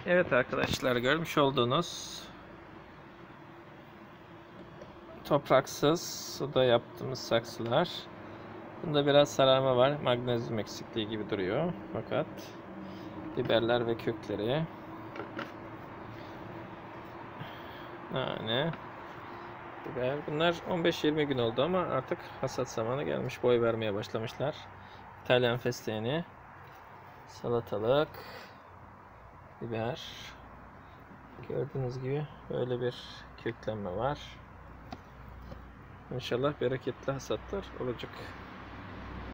Evet arkadaşlar, görmüş olduğunuz topraksız suda yaptığımız saksılar. Bunda biraz sararma var. Magnezyum eksikliği gibi duruyor. Fakat biberler ve kökleri, nane, biber. Bunlar 15-20 gün oldu ama artık hasat zamanı gelmiş. Boy vermeye başlamışlar. İtalyan fesleğeni, salatalık, biber. Gördüğünüz gibi böyle bir köklenme var. İnşallah bereketli hasatlar olacak.